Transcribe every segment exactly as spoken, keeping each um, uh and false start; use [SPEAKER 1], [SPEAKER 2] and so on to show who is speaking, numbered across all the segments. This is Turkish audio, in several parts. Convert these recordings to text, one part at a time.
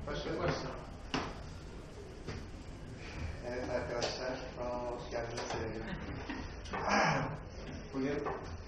[SPEAKER 1] Başlayalım. Başlayalım. Evet arkadaşlar, kanalıma hoş geldiniz sevgili. Bugün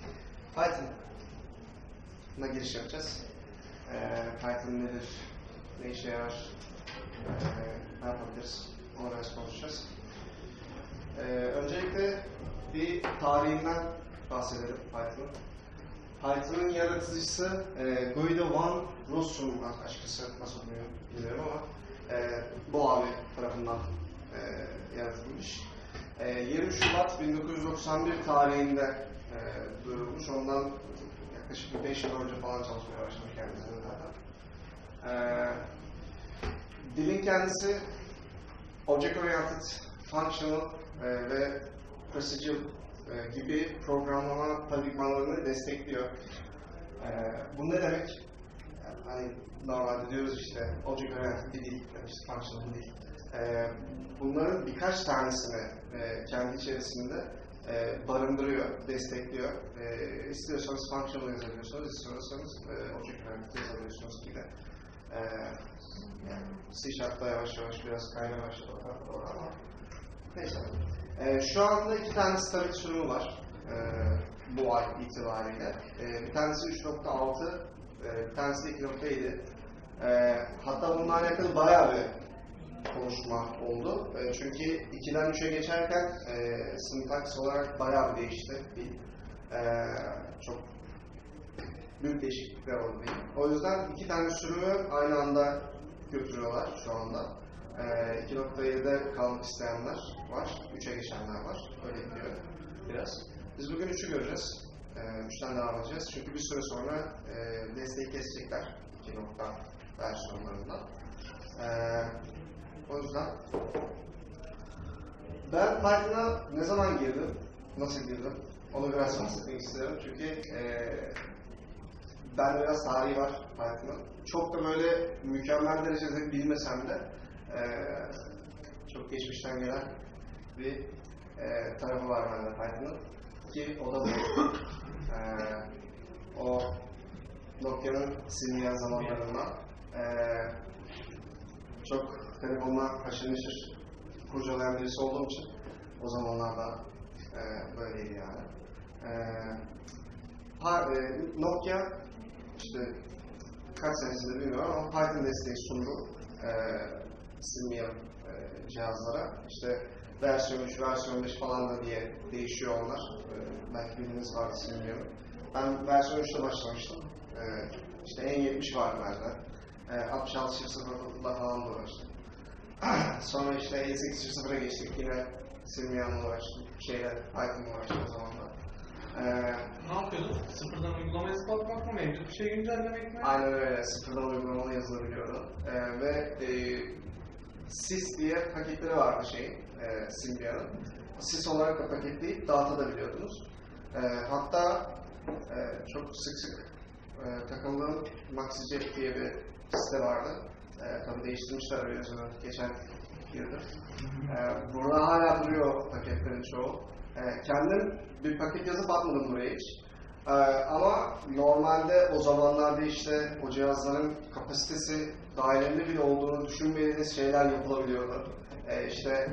[SPEAKER 1] Python'a giriş yapacağız. Ee, Python nedir, ne işe yarar, ee, ne yapabiliriz, onu biraz konuşacağız. Ee, öncelikle bir tarihinden bahsedelim Python'ın. Python'ın yaratıcısı e, Guido van Rossum, açıkçası nasıl oluyor bilmiyorum ama e, bu abi tarafından e, yaratılmış. E, yirmi Şubat bin dokuz yüz doksan bir tarihinde e, duyurulmuş. Ondan yaklaşık beş yıl önce falan çalışmaya başlamış kendisi zaten. E, dilin kendisi Object Oriented, Functional e, ve Procedural e, gibi programlama paradigmalarını destekliyor. E, bu ne demek? Yani, hani normalde diyoruz işte Object Oriented bir dil, işte Functional bir dil. E, bunların birkaç tanesini e, kendi içerisinde e, barındırıyor, destekliyor. E, istiyorsanız Functional yazabiliyorsunuz, istiyorsanız e, Object Oriented yazabiliyorsunuz gibi. E, yani C Sharp'ta yavaş yavaş biraz kaymaya başladı doğru ama neyse. Ee, şu anda iki tane stabil sürümü var e, bu ay itibariyle. E, bir tanesi üç nokta altı, e, bir tanesi iki nokta yedi. E, hatta bununla alakalı bayağı bir konuşma oldu. E, çünkü ikiden üçe geçerken e, sintaks olarak bayağı bir değişti. Bir, e, çok büyük değişiklikler oldu diyeyim. O yüzden iki tane sürümü aynı anda götürüyorlar şu anda. E, iki nokta yedide kalmak isteyenler var, üçe geçenler var. Öyle gidiyor biraz. Biz bugün üçü göreceğiz. E, üçten devam edeceğiz. Çünkü bir süre sonra e, desteği kesecekler iki nokta versiyonlarından. E, o yüzden ben Python'a ne zaman girdim, nasıl girdim onu biraz bahsetmek istiyorum. Çünkü e, ben biraz tarihi var Python'ın. Çok da böyle mükemmel derecede bilmesem de Ee, çok geçmişten gelen bir e, tarafı var bende Python'ın ki o da bu. Ee, o Nokia'nın silmeyen zamanlarında e, çok telefonla haşır neşir kurcalayan birisi olduğum için o zamanlarda e, böyleydi yani. E, ha, e, Nokia işte kaç senesinde bilmiyorum ama Python desteği sundu. E, silmeyen e, cihazlara. İşte versiyon üç, versiyon beş falan da diye değişiyor onlar. E, belki bildiğiniz vardı silmeyen. Ben versiyon üçte başlamıştım. E, işte en yetmiş vardı bende. E, altmış altı çift sıfırla falan da uğraştım. Sonra işte E sekiz çift sıfıra geçtik. Yine silmeyenle uğraştım. Şeyle, Python'la uğraştım o zaman da.
[SPEAKER 2] Ee, ne yapıyordun? Sıfırdan uygulama yazıp atmak mı? Mevcut bir şey güncellemek mi?
[SPEAKER 1] Aynen öyle. Sıfırdan uygulamalı yazılabiliyordu. Ee, ve e, Sys diye paketleri vardı şeyin, e, Symbian'ın. Sys olarak da paketleyip dağıtabiliyordunuz. E, hatta e, çok sık sık e, takıldığım MaxiJet diye bir site vardı. E, tabii değiştirmişler biliyorsunuz geçen yıldır. E, burada hala duruyor paketlerin çoğu. E, kendim bir paket yazıp atmadım buraya hiç. Ee, ama normalde o zamanlarda işte o cihazların kapasitesi dahilinde bile olduğunu düşünmediğiniz şeyler yapılabiliyordu. Ee, işte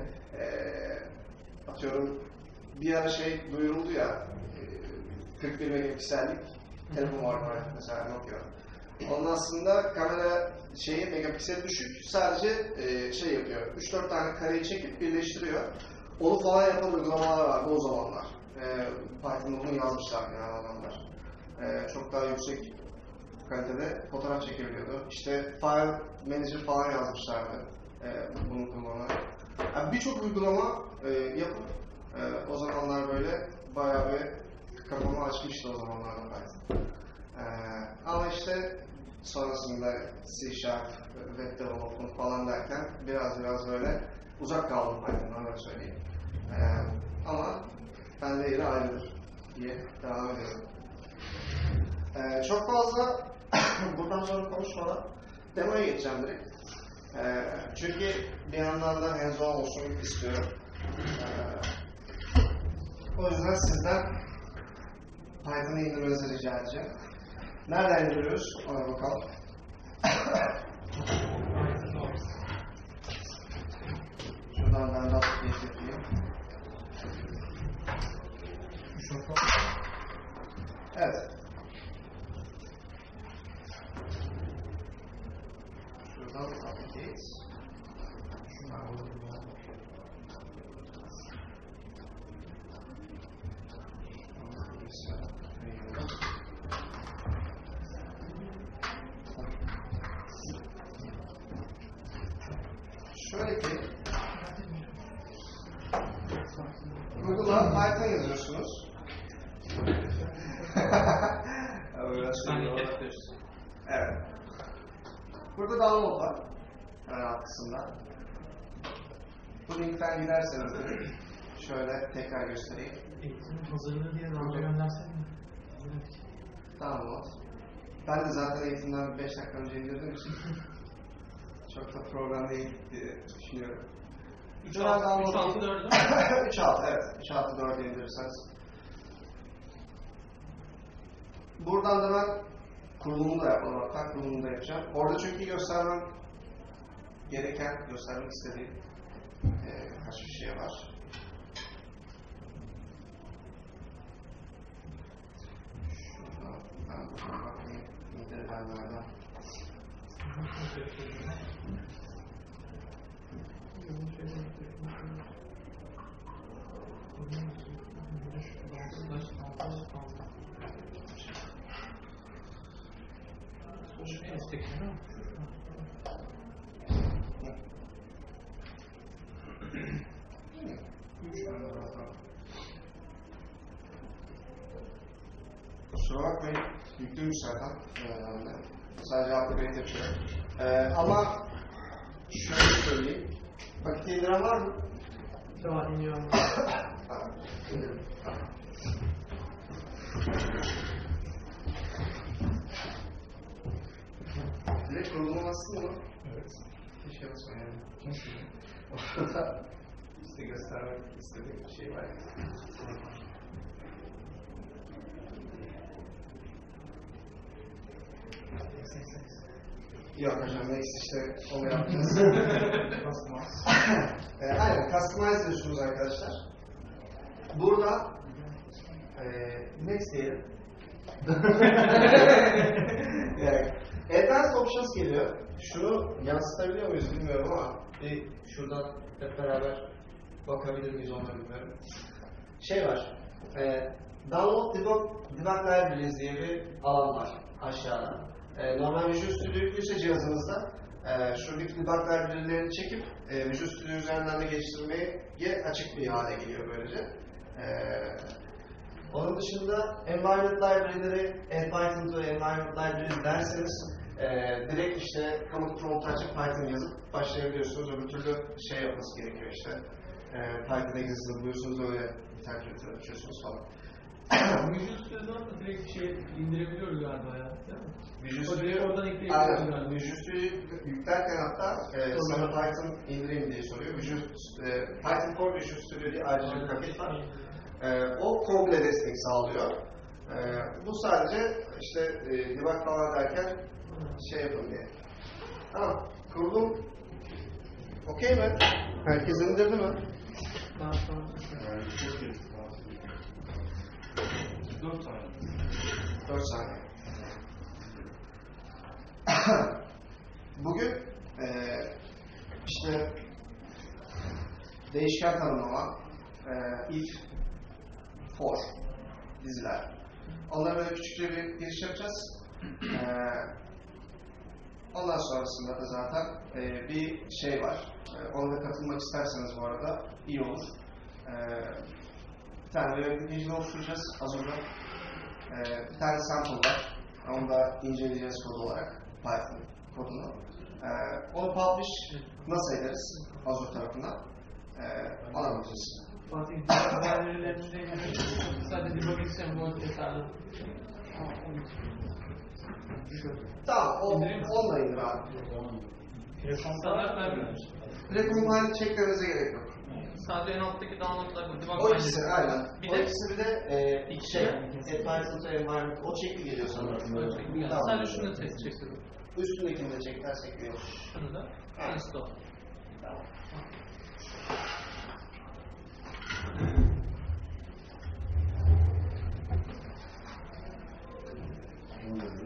[SPEAKER 1] ee, atıyorum bir ara şey duyuruldu ya e, kırk bir megapiksellik telefon var mesela Nokia. Onun aslında kamera şeyi megapiksel düşük, sadece e, şey yapıyor, üç dört tane kareyi çekip birleştiriyor. Onu falan yapan uygulamalar vardı o zamanlar. E, Python'da bunu yazmışlar yani adamlar. E, çok daha yüksek kalitede fotoğraf çekebiliyordu. İşte File Manager falan yazmışlardı e, bunu kullanarak. Yani birçok uygulama e, yapıp e, o zamanlar böyle bayağı bir kafamı açmıştı o zamanlarda Python. E, ama işte sonrasında C Sharp, Web Development falan derken biraz biraz böyle uzak kaldım Python'dan öyle söyleyeyim. E, ama bende yeri ayrıdır diye devam ediyorum. Ee, çok fazla buradan sonra konuşmadan demoya geçeceğim direkt. Ee, çünkü bir yandan da hands-on olsun istiyorum. Ee, o yüzden sizden Python'ı indirmenizi rica edeceğim. Nereden indiriyoruz? Ona bakalım. Evet. Şuradan update. Şöyle ki Google'a Python yazıyorsunuz. Evet. Burada download var. Ön alt kısımda. Bu linkten giderseniz de şöyle tekrar göstereyim.
[SPEAKER 3] Eğitimin hazırlığı diye daha göndersene mi?
[SPEAKER 1] Download. Ben de zaten eğitimden beş dakika önce indirdiğim için çok da program değil diye düşünüyorum.
[SPEAKER 2] üç altı dört
[SPEAKER 1] üç altı evet. üç altı dört indirirseniz. Buradan da ben kurulumunu da yapmadım hatta. Kurulumunu da yapacağım. Orada çünkü göstermem gereken, göstermek istediğim e, birkaç bir şey var. Şurada ben buradan bakayım. İndirilenlerden. Kusura bakmayın, yüklüymüş zaten. Ee, sadece upgrade yapıyorum. Ee, ama şöyle söyleyeyim. Paketi indiren var mı?
[SPEAKER 3] Tamam, iniyorum.
[SPEAKER 1] Tamam, indirim. Tamam. Direkt kurulumu bastın mı?
[SPEAKER 3] Evet.
[SPEAKER 1] Keşke basmayalım. Orada size göstermek istediğim bir şey var. Yok hocam, next işte onu yapacağız.
[SPEAKER 3] Customize.
[SPEAKER 1] e, aynen, customize diyorsunuz arkadaşlar. Burada e, next diyelim. yani, Advanced Options geliyor. Şunu yansıtabiliyor muyuz bilmiyorum ama bir şuradan hep beraber bakabilir miyiz onu bilmiyorum. Şey var, e, Download Debug, Debug Libraries diye bir alan var aşağıda. E, normal Visual Studio yüklüyse cihazınızda e, şuradaki debug library'lerini çekip e, Visual Studio üzerinden de geliştirmeye açık bir hale geliyor böylece. E, onun dışında Environment Library'leri Add Python to Environment Library derseniz e, direkt işte command prompt açıp Python yazıp başlayabiliyorsunuz. Öbür türlü şey yapması gerekiyor işte. E, Python exit'ini buluyorsunuz, öyle interpreter açıyorsunuz falan.
[SPEAKER 3] Visual Studio'dan da direkt şey indirebiliyoruz galiba ya, değil mi?
[SPEAKER 1] Visual
[SPEAKER 3] O direkt
[SPEAKER 1] Studio,
[SPEAKER 3] oradan ekleyebiliyoruz
[SPEAKER 1] aynen,
[SPEAKER 3] galiba.
[SPEAKER 1] Visual Studio yüklerken hatta e, sana Python indireyim diye soruyor. Visual, e, Python for Visual Studio diye ayrıca bir paket var. E, o komple destek sağlıyor. E, bu sadece işte e, debug falan derken şey yapın diye. Tamam, kurulum okey mi? Herkes indirdi mi?
[SPEAKER 3] Daha sonra.
[SPEAKER 2] dört tane.
[SPEAKER 1] dört saniye. Bugün e, işte değişken tanımlama, e, if, for diziler. Onlara böyle küçükçe bir giriş yapacağız. E, ondan sonrasında da zaten e, bir şey var. E, ona da katılmak isterseniz bu arada iyi olur. E, bir tane böyle bir page oluşturacağız Azure'da. E, bir tane sample var. Onu da inceleyeceğiz kod olarak. Python kodunu. E, onu publish nasıl ederiz Azure tarafından? E, ona bakacağız.
[SPEAKER 3] Fatih, diğerlerinde indiriyoruz. Sadece debug sembol yeterli.
[SPEAKER 1] Tamam, o, onunla indir abi.
[SPEAKER 3] Standart vermiyoruz.
[SPEAKER 1] Direkt online çekmemize gerek yok.
[SPEAKER 2] Sadece en alttaki downloadlar bu. Debug
[SPEAKER 1] O ikisi, aynen.
[SPEAKER 2] Bir
[SPEAKER 1] o
[SPEAKER 2] de-
[SPEAKER 1] ikisi bir de e,
[SPEAKER 2] İki
[SPEAKER 1] şey,
[SPEAKER 2] de-
[SPEAKER 1] Advanced to Environment, o çekli geliyor sanırım.
[SPEAKER 2] Böyle çekti yani.
[SPEAKER 1] Tamam.
[SPEAKER 2] Sadece şunu tek çekiyorum.
[SPEAKER 1] Üstündekini de çeklersek iyi olur.
[SPEAKER 2] Şunu da. Install.
[SPEAKER 1] Tamam.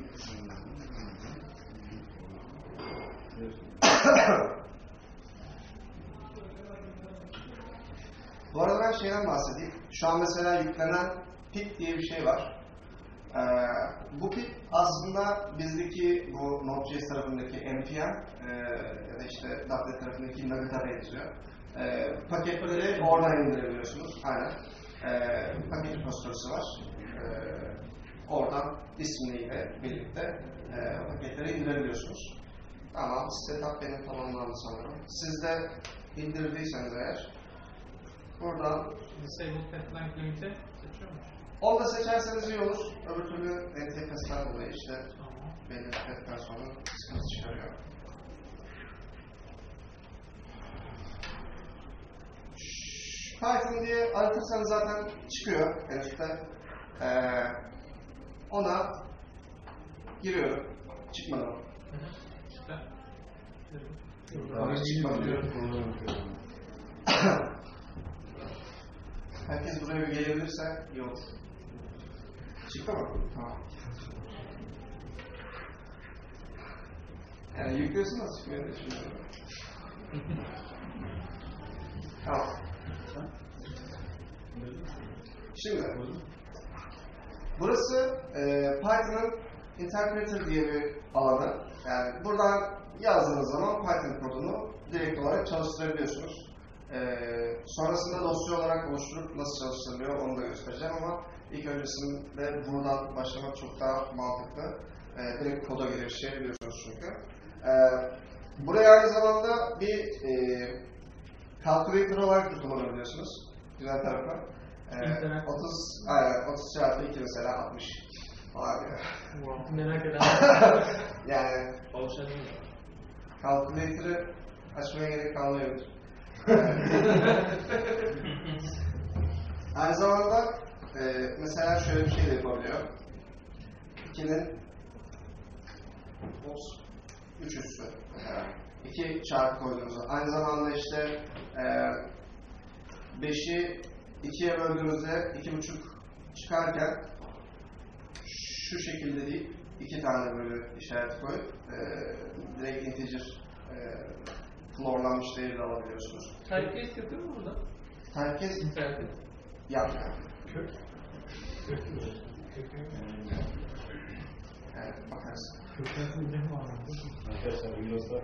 [SPEAKER 1] Bu arada ben şeyden bahsedeyim. Şu an mesela yüklenen pip diye bir şey var. Ee, bu pip aslında bizdeki bu Node.js tarafındaki N P M e, ya da işte .NET tarafındaki Nugget'a benziyor. E, paketleri oradan indirebiliyorsunuz. Aynen. E, paket repository'si var. E, oradan ismiyle birlikte e, paketleri indirebiliyorsunuz. Tamam, setup benim tamamlandı sanırım. Siz de indirdiyseniz eğer buradan
[SPEAKER 3] Disable Pathline Limit'i seçiyor musun?
[SPEAKER 1] onu da seçerseniz iyi olur. Öbür türlü N T F'den dolayı işte
[SPEAKER 3] Tamam.
[SPEAKER 1] belli bir f'ten sonra sıkıntı çıkarıyor. Python diye aratırsanız zaten çıkıyor en üstte. Ee, ona giriyorum. Çıkmadı mı?
[SPEAKER 3] İşte.
[SPEAKER 1] Daha çıkmadı diyor. Herkes buraya bir gelebilirse iyi olur. Çıktı mı? Tamam. Yani yüklüyorsun da çıkmıyor da çıkmıyor. Tamam. Şimdi burası e, Python'ın interpreter diye bir alanı. Yani buradan yazdığınız zaman Python kodunu direkt olarak çalıştırabiliyorsunuz. Ee, sonrasında dosya olarak oluşturup nasıl çalıştırılıyor onu da göstereceğim ama ilk öncesinde buradan başlamak çok daha mantıklı. Ee, direkt koda girişebiliyorsunuz çünkü. Ee, buraya aynı zamanda bir e, calculator olarak da kullanabiliyorsunuz. Güzel tarafı. Ee, otuz, aynen, otuz çarpı iki mesela altmış falan diyor.
[SPEAKER 3] Wow. Merak eden.
[SPEAKER 1] Yani calculator'ı açmaya gerek kalmayabilir. Aynı zamanda e, mesela şöyle bir şey de yapabiliyor. ikinin üç üssü. iki çarpı koyduğunuzda. Aynı zamanda işte e, beşi ikiye böldüğünüzde iki buçuk çıkarken şu şekilde değil, iki tane böyle işaret koyup e, direkt integer e, floorlanmış değeri de alabiliyorsunuz.
[SPEAKER 3] Typecast yapıyor mu burada?
[SPEAKER 1] Typecast
[SPEAKER 3] İnternet.
[SPEAKER 1] yapmıyor.
[SPEAKER 3] Kök.
[SPEAKER 1] Evet, bakarsın.
[SPEAKER 3] Kökten ne var?
[SPEAKER 4] Arkadaşlar Windows'lar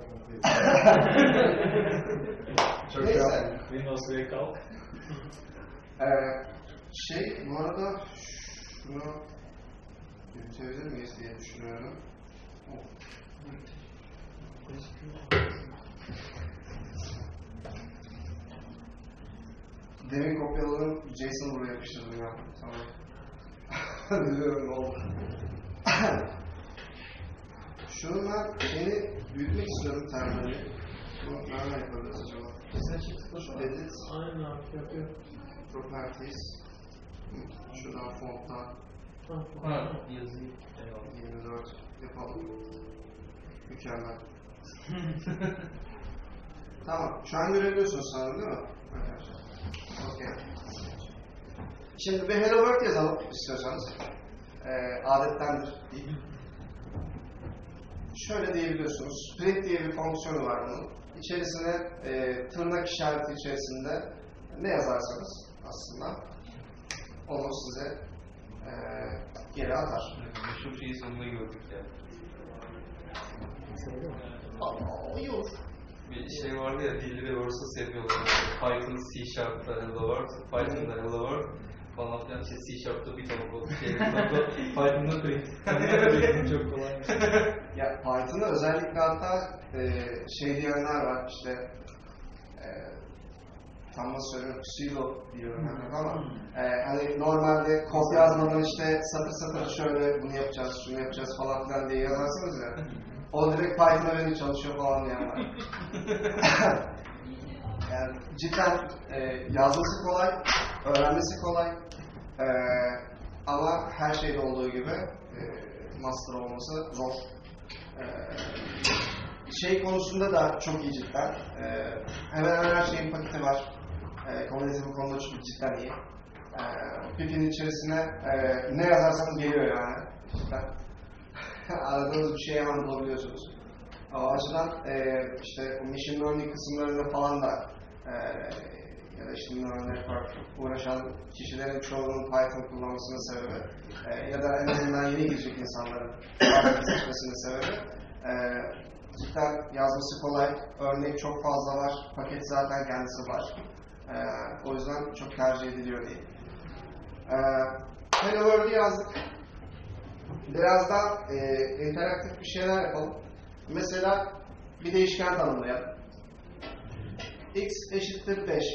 [SPEAKER 1] Çok Neyse.
[SPEAKER 4] Windows ve kalk.
[SPEAKER 1] Ee, şey, bu arada şunu yürütebilir miyiz diye düşünüyorum. Demin kopyaladım, JSON buraya yapıştırdım ya. Tamam. Biliyorum ne oldu. Şunu ben şeyini büyütmek istiyorum terminali. Bunu nereden yapabiliriz acaba? Kesin çıktı şu edit.
[SPEAKER 3] Aynen abi yapıyor.
[SPEAKER 1] Properties. Şuradan fonttan
[SPEAKER 3] Ha, yazıyı.
[SPEAKER 1] yirmi dört yapalım. Mükemmel. Tamam. Şu an görebiliyorsunuz sanırım değil mi? Arkadaşlar. Okey. Şimdi bir hello world yazalım istiyorsanız. Ee, adettendir değil. Şöyle diyebiliyorsunuz. Print diye bir fonksiyonu var bunun. İçerisine e, tırnak işareti içerisinde ne yazarsanız aslında onu size e, geri atar.
[SPEAKER 2] Şu şeyi sonunda gördük ya.
[SPEAKER 1] Aa, iyi olur.
[SPEAKER 2] Bir şey vardı ya, dilleri versus yapıyorlar. Python C Sharp'ta hello world, Python'da hello world falan filan. İşte C Sharp'ta bir tane kod, şey bir tane kod, Python'da print. Çok kolay.
[SPEAKER 1] Ya Python'da özellikle hatta e, şey diyenler var işte e, tam nasıl söylüyorum, pseudo diyorum ben ama e, hani normalde kod yazmadan işte satır satır şöyle bunu yapacağız, şunu yapacağız falan filan diye yazarsanız ya o direkt Python'a verin çalışıyor falan diyen var. Yani cidden e, yazması kolay, öğrenmesi kolay e, ama her şeyde olduğu gibi e, master olması zor. E, şey konusunda da çok iyi cidden. E, hemen hemen her şeyin paketi var. E, komünizm bu konuda çok cidden iyi. E, Pip'in içerisine e, ne yazarsanız geliyor yani. Cidden. aradığınız bir şeyi hemen bulabiliyorsunuz. O açıdan e, işte machine learning kısımlarında falan da e, ya da işte neural network uğraşan kişilerin çoğunun Python kullanmasının sebebi e, ya da en azından yeni girecek insanların Python seçmesinin sebebi e, cidden yazması kolay, örnek çok fazla var, paket zaten kendisi var. E, o yüzden çok tercih ediliyor değil. E, Hello World'u yazdık. Biraz da e, interaktif bir şeyler yapalım. Mesela bir değişken tanımlayalım. X eşittir beş.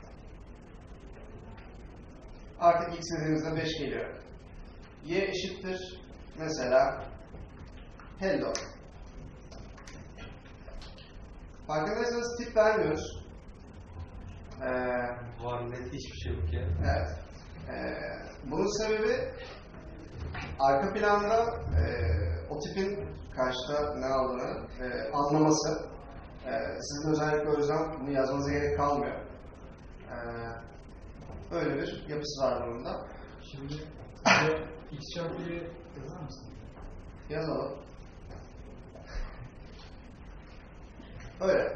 [SPEAKER 1] Artık x dediğimizde beş geliyor. Y eşittir mesela hello. Farkındaysanız tip vermiyoruz. Ee,
[SPEAKER 2] Var net hiçbir şey yok ya.
[SPEAKER 1] evet. Ee, bunun sebebi arka planda e, o tipin karşıda ne aldığını e, anlaması. E, sizin özellikle o yüzden bunu yazmanıza gerek kalmıyor. E, öyle bir yapısı var bunun da.
[SPEAKER 3] Şimdi bize X çarpı Y yazar mısın?
[SPEAKER 1] Yazalım. Öyle.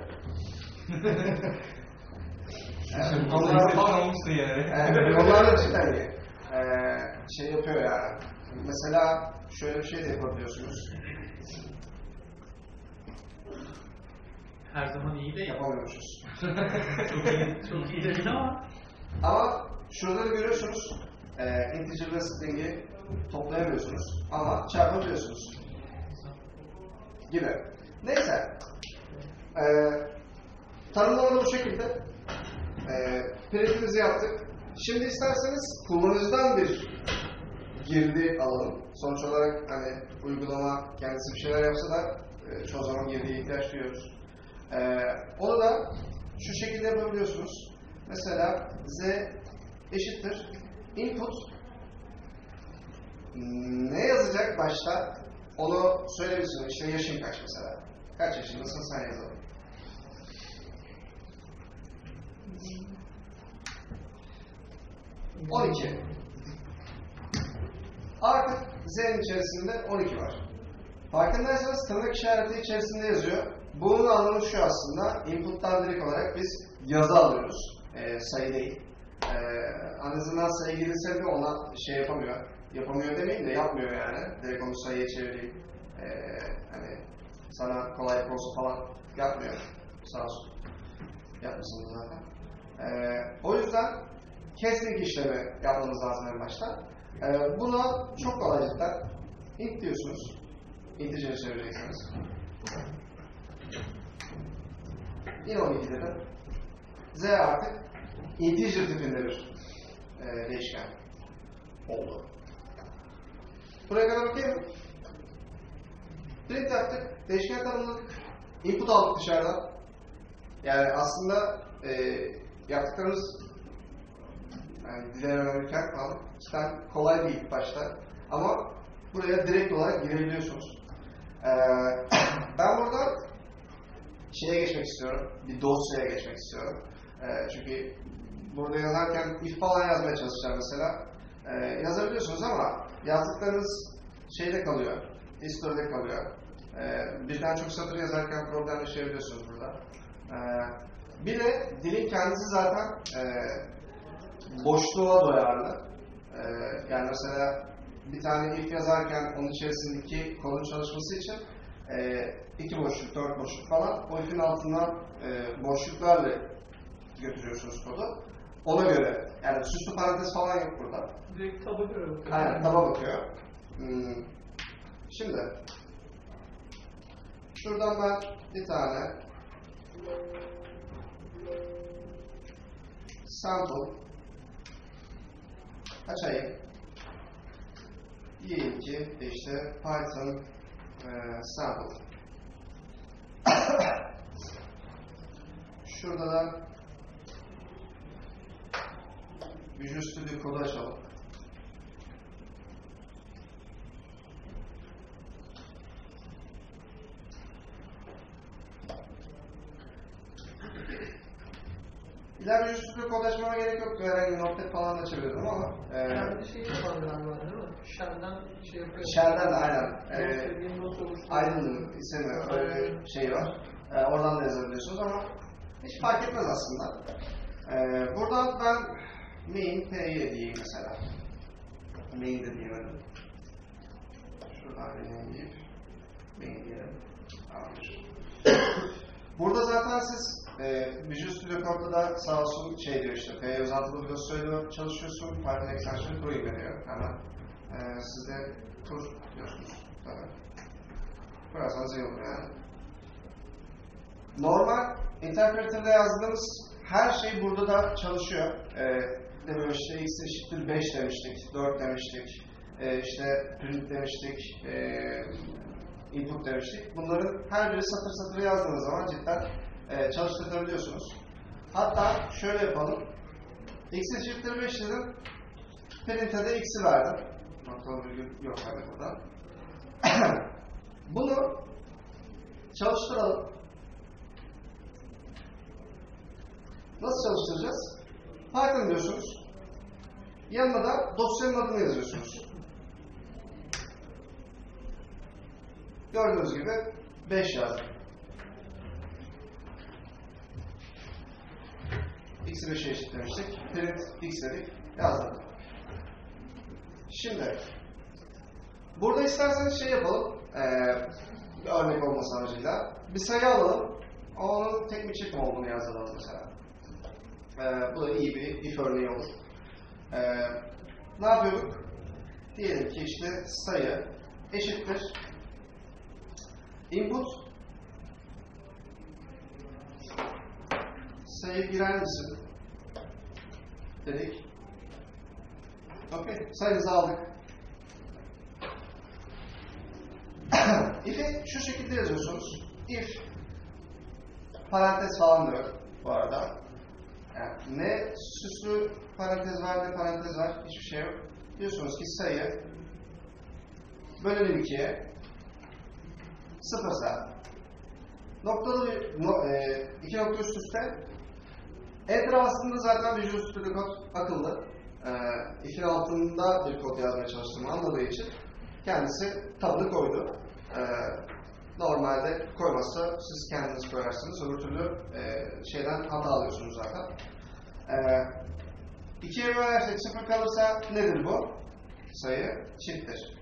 [SPEAKER 2] Yani,
[SPEAKER 1] onlar
[SPEAKER 2] falan olmuşsun yani.
[SPEAKER 1] Evet, onlar da cidden iyi. E, şey yapıyor yani. Mesela şöyle bir şey de yapabiliyorsunuz.
[SPEAKER 3] Her zaman iyi değil.
[SPEAKER 1] Yapamıyormuşuz.
[SPEAKER 3] Çok iyi, çok iyi dedin ama.
[SPEAKER 1] Ama şurada da görüyorsunuz, e, integer ve string'i toplayamıyorsunuz ama çarpabiliyorsunuz gibi. Neyse, e, tanımlama bu şekilde. E, printimizi yaptık. Şimdi isterseniz kullanıcıdan bir girdi alalım. Sonuç olarak hani uygulama kendisi bir şeyler yapsa da e, çoğu zaman girdiye ihtiyaç duyuyoruz. E, onu da şu şekilde yapabiliyorsunuz. Mesela z eşittir input ne yazacak başta onu söyleyebilirsin. İşte yaşın kaç mesela. Kaç yaşındasın sen yazalım. on iki. Artık z'nin içerisinde on iki var. Farkındaysanız tırnak işareti içerisinde yazıyor. Bunun anlamı şu aslında. Input'tan direkt olarak biz yazı alıyoruz. E, sayı değil. E, en azından sayı girilse de ona şey yapamıyor. Yapamıyor demeyeyim de yapmıyor yani. Direkt onu sayıya çevireyim. E, hani sana kolaylık olsun falan yapmıyor. Sağ olsun. Yapmasın zaten. E, o yüzden casting işlemi yapmanız lazım en başta. E, buna çok kolaylıkla int diyorsunuz. Integer'e çevireceksiniz. Yine on iki dedim. Z artık integer tipinde bir e, değişken oldu. Buraya kadar bakayım. Print yaptık. Değişken tanımladık. Input aldık dışarıdan. Yani aslında e, yaptıklarımız yani dile öğrenirken falan cidden kolay değil ilk başta. Ama buraya direkt olarak girebiliyorsunuz. Ee, ben burada şeye geçmek istiyorum. Bir dosyaya geçmek istiyorum. Ee, çünkü burada yazarken if falan yazmaya çalışacağım mesela. Ee, yazabiliyorsunuz ama yazdıklarınız şeyde kalıyor. History'de kalıyor. Ee, birden çok satır yazarken problem yaşayabiliyorsunuz burada. Ee, bir de dilin kendisi zaten e, boşluğa doyarlı. Ee, yani mesela bir tane if yazarken onun içerisindeki kodun çalışması için e, iki boşluk, dört boşluk falan o if'in altından e, boşluklarla götürüyorsunuz kodu. Ona göre yani süslü parantez falan yok burada.
[SPEAKER 3] Direkt taba göre bakıyor.
[SPEAKER 1] Aynen taba bakıyor. Hmm. Şimdi şuradan ben bir tane sample açayım. Diyelim ki işte Python e, sample. Şurada da Visual Studio kodu açalım. İleride Visual Studio Code açmama gerek yoktu. Herhangi bir notepad falan da açabilirdim ama e,
[SPEAKER 3] Yani bir şey yapalım galiba değil mi? Shell'den şey yapıyor.
[SPEAKER 1] Shell'den de aynen. E,
[SPEAKER 3] Sevdiğim not oluşturuyor.
[SPEAKER 1] Aydın'ın istemiyor. Öyle bir şey var. E, oradan da yazabiliyorsunuz ama hiç fark etmez aslında. E, buradan ben main p'ye diyeyim mesela. Main de diyemedim. Şuradan main deyip main diyelim. Tamamdır. Burada zaten siz e, Visual Studio Code'da da sağ olsun şey diyor işte P uzantılı bir dosyayla çalışıyorsun, Python extension'ı kurayım diyor hemen. E, siz de kur diyorsunuz tabii. Kurarsanız iyi olur yani. Normal interpreter'da yazdığımız her şey burada da çalışıyor. E, de işte x eşittir beş demiştik, dört demiştik, e, işte print demiştik, e, input demiştik. Bunların her biri satır satır yazdığınız zaman cidden e, çalıştırabiliyorsunuz. Hatta şöyle yapalım. X eşittir beş dedim. Print'e de x'i verdim. Noktalı virgül yok tabii burada. Bunu çalıştıralım. Nasıl çalıştıracağız? Python diyorsunuz. Yanına da dosyanın adını yazıyorsunuz. Gördüğünüz gibi beş yazdım. X'i beşe eşitlemiştik. Print x dedik. Yazdım. Şimdi burada isterseniz şey yapalım. Ee, bir örnek olması amacıyla. Bir sayı alalım. Onun tek mi çift mi olduğunu yazalım mesela. Ee, bu da iyi bir if örneği olur. Ee, ne yapıyorduk? Diyelim ki işte sayı eşittir input sayı girer misin? Dedik. Okey. Sayımızı aldık. If'i şu şekilde yazıyorsunuz. If parantez falan diyor bu arada. Yani ne süslü parantez var ne parantez var. Hiçbir şey yok. Diyorsunuz ki sayı bölünür ikiye sıfırsa noktalı bir no, e, iki nokta üst üste Enter aslında zaten Visual Studio Code akıllı. E, if'in altında bir kod yazmaya çalıştığımı anladığı için kendisi tabını koydu. E, normalde koymazsa siz kendiniz koyarsınız. Öbür türlü e, şeyden hata alıyorsunuz zaten. E, ikiye bölersek sıfır kalırsa nedir bu? Sayı çifttir.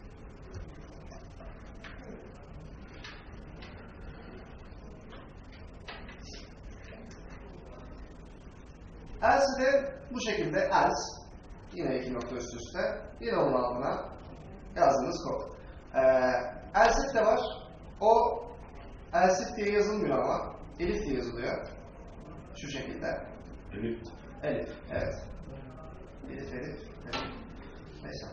[SPEAKER 1] Else'i de bu şekilde else, yine iki nokta üst üste, yine onun altına yazdığınız kod. Ee, else de var, o else diye yazılmıyor ama elif diye yazılıyor. Şu şekilde.
[SPEAKER 4] Elif.
[SPEAKER 1] Elif, evet. Elif, elif, elif. Neyse.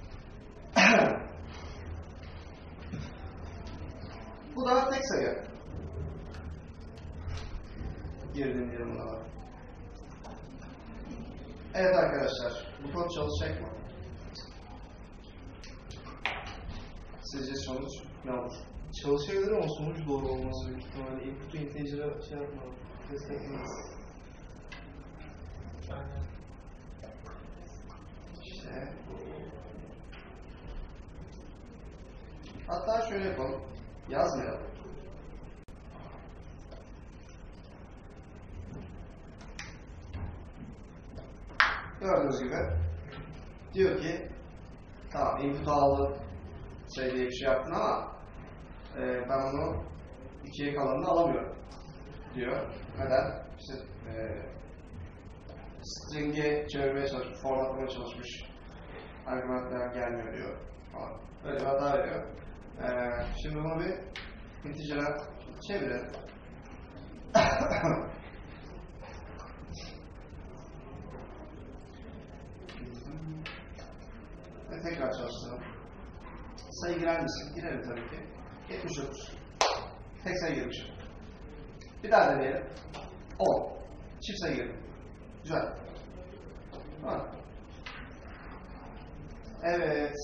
[SPEAKER 1] Bu da tek sayı. Girdiğim yerim buna var. Evet arkadaşlar, bu kod çalışacak mı? Sizce sonuç ne olur?
[SPEAKER 2] Çalışabilir ama sonuç doğru olmaz büyük ihtimalle. Input'u integer'a şey yapmalı, desteklemez.
[SPEAKER 1] İşte. Hatta şöyle yapalım. Yazmayalım. Gördüğünüz gibi diyor ki tamam input aldı şey diye bir şey yaptın ama e, ben onu ikiye kalanını alamıyorum diyor. Neden? İşte e, string'e çevirmeye çalışmış, formatlamaya çalışmış argümanlar gelmiyor diyor falan. Böyle bir hata veriyor. E, şimdi bunu bir integer'a çevirelim. Ve tekrar çalıştıralım. Sayı girer misin? Girelim tabii ki. yetmiş dokuz. Tek sayı girmiş. Bir daha deneyelim. on. Çift sayı girdim. Güzel. Tamam. Evet.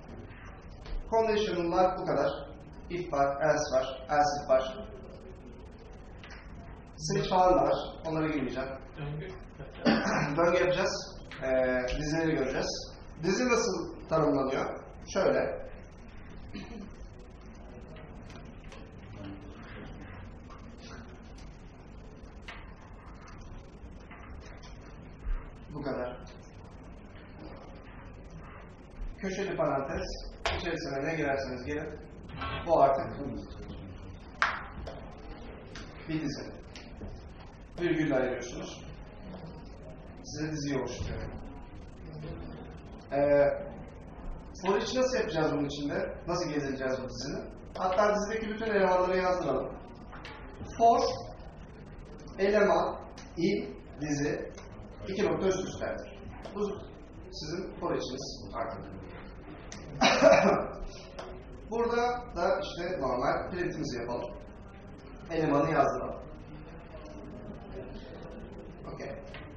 [SPEAKER 1] Condition'lar bu kadar. If var, else var, else if var. Switch falan da var. Onlara girmeyeceğim.
[SPEAKER 3] Döngü.
[SPEAKER 1] Döngü yapacağız. Ee, dizileri göreceğiz. Dizi nasıl tanımlanıyor? Şöyle. Bu kadar. Köşeli parantez. İçerisine ne girerseniz girin. Bu artık bir dizi. Virgülle ayırıyorsunuz. Size diziyi oluşturuyor. Ee, for each nasıl yapacağız bunun içinde? Nasıl gezeceğiz bu dizinin? Hatta dizideki bütün elemanları yazdıralım. For eleman in dizi iki nokta üst üstedir. Bu sizin for each'iniz artık. Burada da işte normal printimizi yapalım. Elemanı yazdıralım. Okay.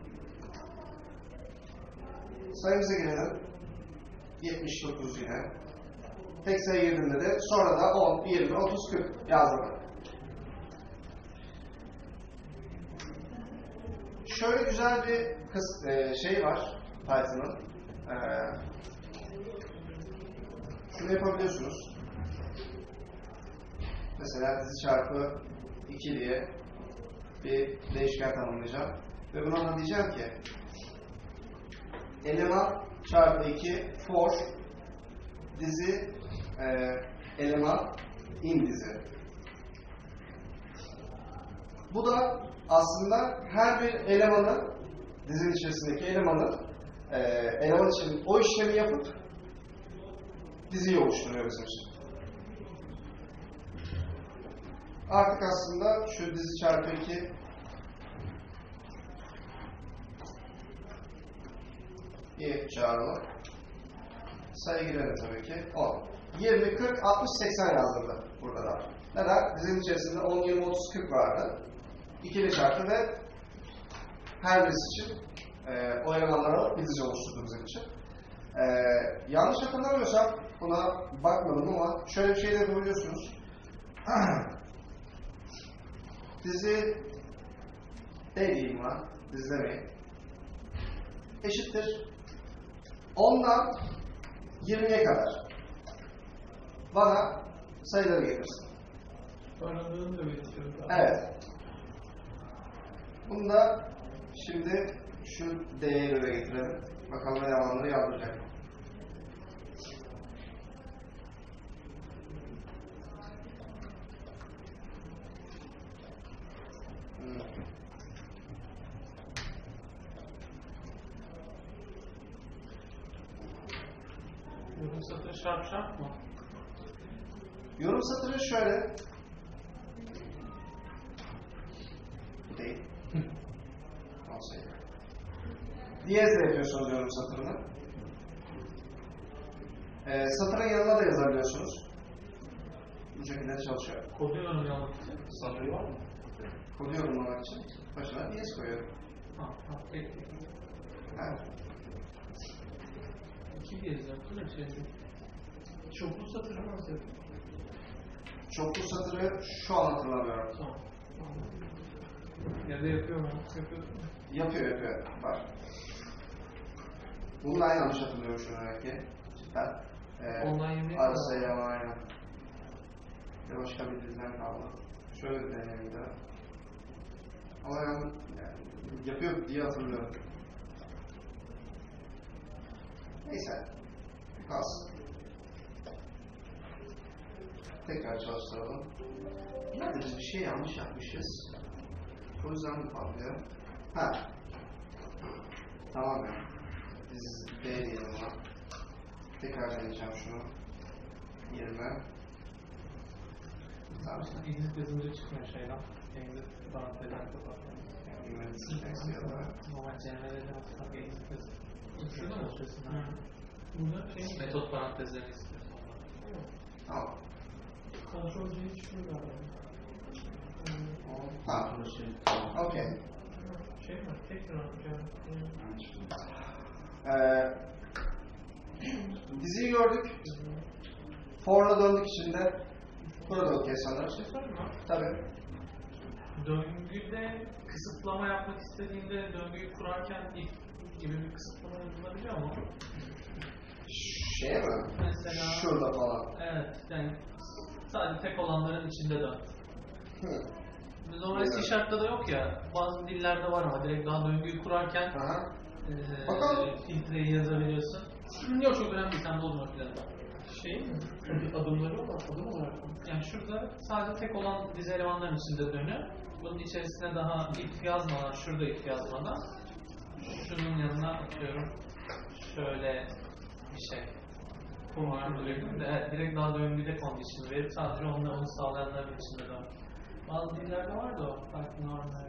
[SPEAKER 1] Sayımıza girelim. yetmiş dokuz yine. Tek sayı girdiğinde de sonra da on, yirmi, otuz, kırk yazdım. Şöyle güzel bir kıs, e, şey var Python'ın. E, şunu yapabiliyorsunuz. Mesela dizi çarpı iki diye bir değişken tanımlayacağım. Ve buna da diyeceğim ki eleman çarpı iki for dizi e, eleman in dizi. Bu da aslında her bir elemanı dizinin içerisindeki elemanı e, eleman için o işlemi yapıp diziyi oluşturuyor bizim için. Artık aslında şu dizi çarpı iki iyi çağıralım. Sayı girelim tabii ki. on. yirmi, kırk, altmış, seksen yazdırdı burada da. Neden? Dizinin içerisinde on, yirmi, otuz, kırk vardı. İkili çarpı ve her birisi için e, o elemanlara bir dizi oluşturdu bizim için. E, yanlış hatırlamıyorsam buna bakmadım ama şöyle bir şey de yapabiliyorsunuz. Dizi D diyeyim lan. Dizi demeyin. Eşittir. ondan yirmiye kadar bana sayıları getirsin.
[SPEAKER 3] Aradığını da belirtiyoruz.
[SPEAKER 1] Evet. Bunu da şimdi şu D'ye göre getirelim. Bakalım elemanları yazdıracak. Hmm.
[SPEAKER 3] Yorum satır şarp şarp mı?
[SPEAKER 1] Yorum satırı şöyle. Bu değil. Olsaydı. Diyezle yapıyorsunuz yorum satırını. Ee, satırın yanına da yazabiliyorsunuz. Bu şekilde çalışıyor.
[SPEAKER 3] Kodu yorumlamak için.
[SPEAKER 2] Satırı var mı?
[SPEAKER 1] Kodu yorumlamak için başına diyez koyuyorum.
[SPEAKER 3] Ha, ha, tek tek.
[SPEAKER 1] Evet.
[SPEAKER 3] İki diyez yaptın ya şeyde. Çoklu satır nasıl yapıyor?
[SPEAKER 1] Çoklu satırı şu an hatırlamıyorum.
[SPEAKER 3] Tamam. Ya da yapıyor mu? Yapıyorsun mu?
[SPEAKER 1] Yapıyor yapıyor. Var. Bunu da yanlış hatırlıyorum şu an belki. Cidden. Ee,
[SPEAKER 3] Ondan yemeği
[SPEAKER 1] arası eleman aynen. Bir başka bir diziden kaldı. Şöyle bir deneyim bir daha. Ama yani, yani yapıyor diye hatırlıyorum. Neyse. Kalsın. Tekrar çalıştıralım. Nerede biz bir şey yanlış yapmışız. O yüzden bu patlıyor. Ha. Tamam ya. Biz B diyelim ona. Tekrar deneyeceğim şunu. yirmi. Tamam.
[SPEAKER 3] İngiliz yazınca çıkmıyor şeyden. İngiliz parantezden kapatıyor.
[SPEAKER 1] yirmi syntax ya da.
[SPEAKER 3] Normal cemrelerden atmak İngiliz yazı. Şurada mı oturuyorsun? Burada şey metot parantezlerini istiyorsun.
[SPEAKER 1] Tamam.
[SPEAKER 3] Kontrol C'yi çıkıyor galiba.
[SPEAKER 1] Tamam. Okey.
[SPEAKER 3] Şey mi? Tekrar yapacağım.
[SPEAKER 1] Ee, diziyi gördük. For'la döndük içinde. Burada okey sanırım.
[SPEAKER 3] Şey sorayım mı?
[SPEAKER 1] Tabii.
[SPEAKER 3] Döngüde kısıtlama yapmak istediğinde döngüyü kurarken if gibi bir kısıtlama yapılabiliyor mu?
[SPEAKER 1] Şey mi?
[SPEAKER 3] Mesela
[SPEAKER 1] Şurada falan.
[SPEAKER 3] evet, yani sadece tek olanların içinde dön.
[SPEAKER 1] Hı.
[SPEAKER 3] Normal C Sharp'ta da yok ya, bazı dillerde var ama direkt daha döngüyü kurarken
[SPEAKER 1] Aha.
[SPEAKER 3] e,
[SPEAKER 1] Bakalım.
[SPEAKER 3] filtreyi yazabiliyorsun. Yok, çok önemli, sen bozma planı.
[SPEAKER 4] Şey mi? Bir adımları var, adım olarak mı?
[SPEAKER 3] Yani şurada sadece tek olan dizi elemanların içinde dönüyor. Bunun içerisine daha if yazmadan, şurada if yazmadan şunun yanına atıyorum şöyle bir şey. Kurmayan bölüm de evet, direkt daha döngüde condition verip sadece onu, onu sağlayanların içinde dön. Bazı dillerde var da o farklı normlar.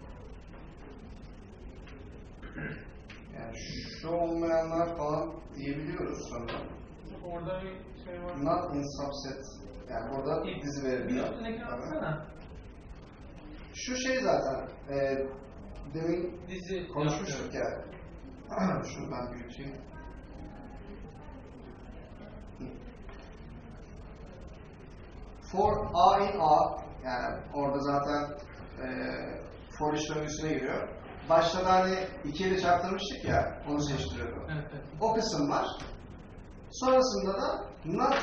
[SPEAKER 1] Yani şu olmayanlar falan diyebiliyoruz sanırım.
[SPEAKER 3] Orada bir şey var.
[SPEAKER 1] Not in subset. Yani burada
[SPEAKER 3] İlk
[SPEAKER 1] dizi
[SPEAKER 3] bir
[SPEAKER 1] veriliyor.
[SPEAKER 3] üstündeki atsana.
[SPEAKER 1] Şu şey zaten. E, demin
[SPEAKER 3] Dizi
[SPEAKER 1] konuşmuştuk ya. Şunu ben büyüteyim. For A in A, yani orada zaten e, for işlemin üstüne giriyor. Başta da hani iki ile çarptırmıştık ya, onu seçtiriyordu.
[SPEAKER 3] Evet, evet.
[SPEAKER 1] O kısım var. Sonrasında da not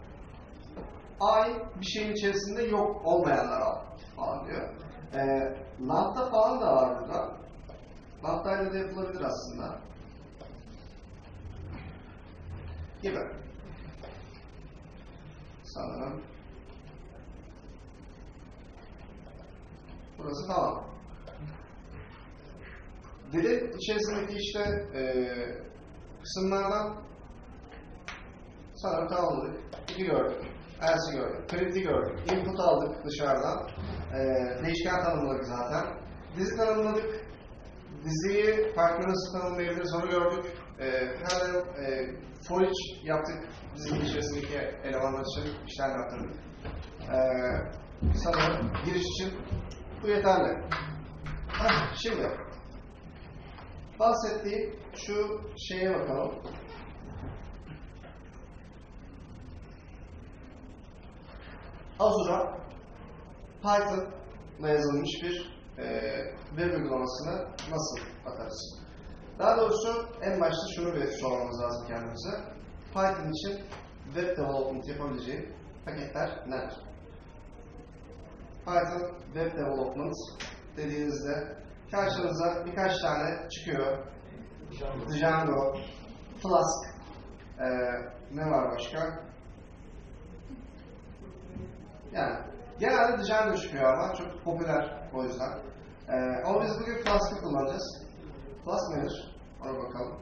[SPEAKER 1] A bir şeyin içerisinde yok olmayanlar al falan diyor. E, Lambda falan da var burada. Lambda ile de yapılabilir aslında. Gibi. Sanırım. Burası tamam. Dilin içerisindeki işte e, kısımlardan sanırım tamamladık. İki gördük. Else'i gördük. Print'i gördük. Input aldık dışarıdan. E, değişken tanımladık zaten. Dizi tanımladık. Diziyi farklı nasıl tanımlayabiliriz onu gördük. E, hemen e, for each yaptık. Dizinin içerisindeki elemanlar için işlem yaptırdık. E, sanırım giriş için bu yeterli. Şimdi bahsettiğim şu şeye bakalım. Azure'a Python'la yazılmış bir e, web uygulamasını nasıl atarız? Daha doğrusu en başta şunu bir sormamız lazım kendimize. Python için web development yapabileceği paketler neler? Python web development dediğinizde karşınıza birkaç tane çıkıyor. Django, Flask, e, ne var başka? Yani genelde Django çıkıyor ama çok popüler o yüzden. E, ama biz bugün Flask'ı kullanacağız. Flask nedir? Ona bakalım.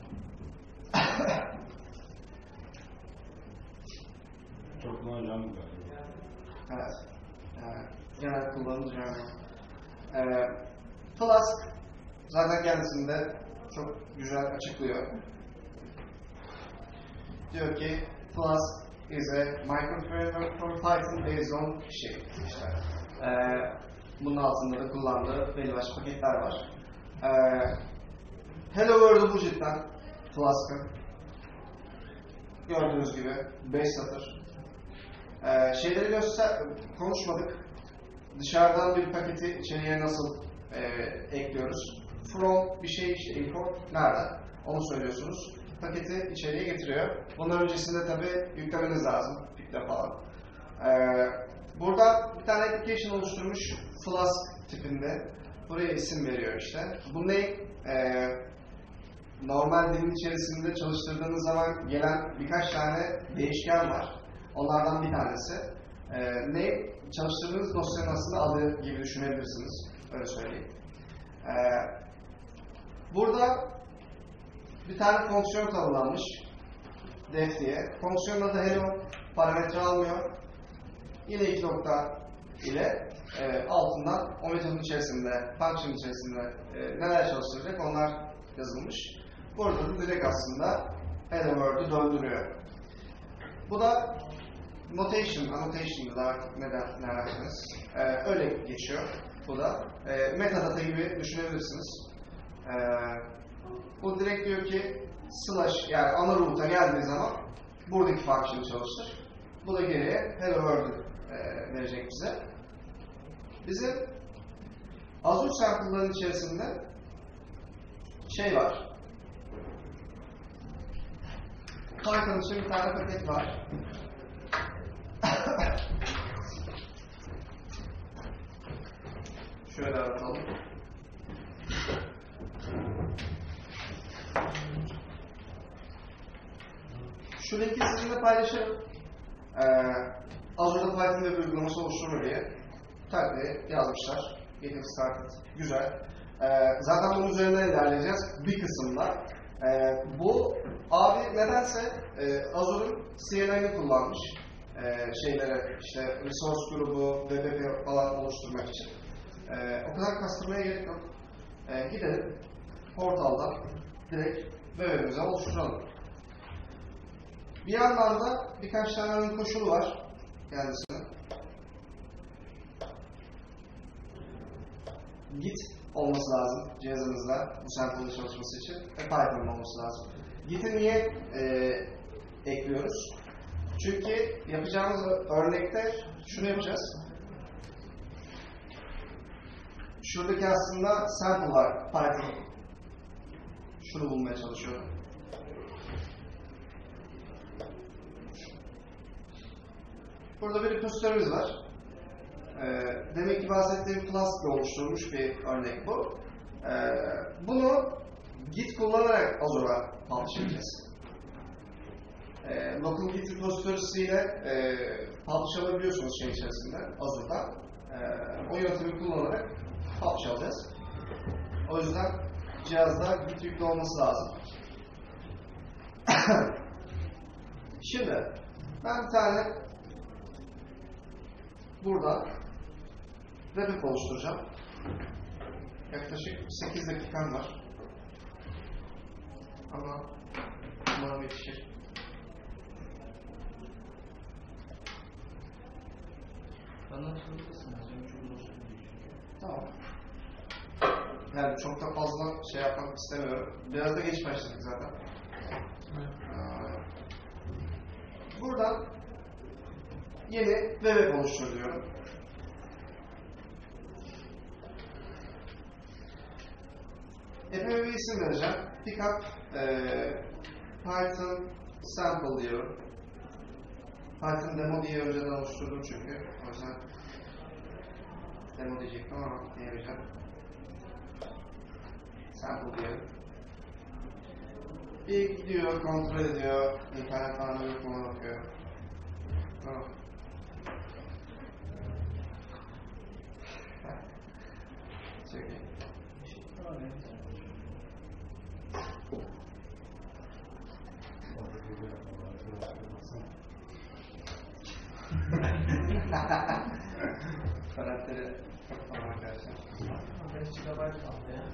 [SPEAKER 4] Çok kullanacağım galiba.
[SPEAKER 1] Evet. Yani, genel kullanım Django. E, Flask zaten kendisinde çok güzel açıklıyor. Diyor ki Flask is a microframework for Python based on şey işte. Ee, bunun altında da kullandığı belli başlı paketler var. Ee, Hello World'u bu cidden Flask'ın. Gördüğünüz gibi beş satır. Ee, şeyleri göster konuşmadık. Dışarıdan bir paketi içeriye nasıl e, ekliyoruz? From bir şey işte import nereden? Onu söylüyorsunuz. Paketi içeriye getiriyor. Bundan öncesinde tabii yüklemeniz lazım. Pikle falan. Ee, burada bir tane application oluşturmuş Flask tipinde. Buraya isim veriyor işte. Bu ne? Ee, normal dilin içerisinde çalıştırdığınız zaman gelen birkaç tane değişken var. Onlardan bir tanesi. Ee, ne? Çalıştırdığınız dosyanın aslında adı gibi düşünebilirsiniz. Öyle söyleyeyim. Ee, burada bir tane fonksiyon tanımlanmış. Def diye. Fonksiyonun adı hello. Parametre almıyor. Yine iki nokta ile e, altından o metodun içerisinde, function içerisinde e, neler çalıştıracak onlar yazılmış. Burada da direkt aslında hello world'u döndürüyor. Bu da notation, annotation da ne dersiniz? E, öyle geçiyor. Bu da e, metadata gibi düşünebilirsiniz. E, bu direkt diyor ki slash yani ana root'a geldiği zaman buradaki function'ı çalıştır. Bu da geriye hello world'u e, verecek bize. Bizim Azure sample'ların içerisinde şey var. Python için bir tane paket var. Şöyle aratalım. Şu linki sizinle paylaşırım. Ee, Azure'da Python web uygulaması oluşturur diye takviye yazmışlar. Getting started. Güzel. Ee, zaten bunun üzerinden ilerleyeceğiz. Bir kısımda. Ee, bu abi nedense e, Azure'un C L I'ni kullanmış. E, şeylere işte resource grubu, web app falan oluşturmak için. E, o kadar kastırmaya gerek yok. E, gidelim portaldan direkt web'imize oluşturalım. Bir yandan da birkaç tane koşulu var kendisine. Git olması lazım cihazınızda bu sample'ın çalışması için ve Python'ın olması lazım. Git'i niye e, ekliyoruz? Çünkü yapacağımız örnekte şunu yapacağız. Şuradaki aslında sample var Python. Şunu bulmaya çalışıyorum. Burada bir repository'miz var. Ee, demek ki bahsettiğim class oluşturulmuş bir örnek bu. Ee, bunu Git kullanarak Azure'a publish edeceğiz. Ee, local Git repository'si ile e, publish alabiliyorsunuz şey içerisinde Azure'da. Ee, o yöntemi kullanarak publish alacağız. O yüzden cihazda Git yüklü olması lazım. Şimdi ben bir tane burada web app oluşturacağım. Yaklaşık sekiz dakikam var. Ama umarım yetişir.
[SPEAKER 2] Bana sorabilirsin.
[SPEAKER 1] Tamam. Yani çok da fazla şey yapmak istemiyorum. Biraz da geç başladık zaten. Ee, buradan yeni web app oluştur diyorum. App'e bir isim vereceğim. Pickup e, Python sample diyorum. Python demo diye önceden oluşturdum çünkü. O yüzden demo diyecektim ama diyemeyeceğim. Sample diyelim. Bir gidiyor, kontrol ediyor. İnternet anlamı yok mu bakıyor. Tamam. Çok iyi. Karakteri tamam arkadaşlar.
[SPEAKER 3] beş gigabayt kaldı ya.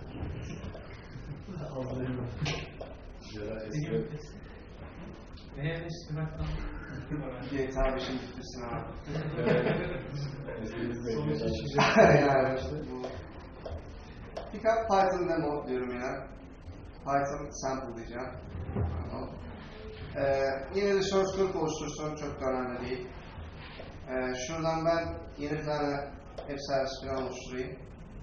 [SPEAKER 3] Neye eleştirmek kaldı?
[SPEAKER 1] G T A beşin bitmişsin abi.
[SPEAKER 4] Sonuç
[SPEAKER 1] Yani işte bu. Pickup Python demo diyorum yine. Python sample diyeceğim. Tamam. Ee, yine de source group oluştursun, çok da önemli değil. Ee, şuradan ben yeni bir tane app service falan oluşturayım.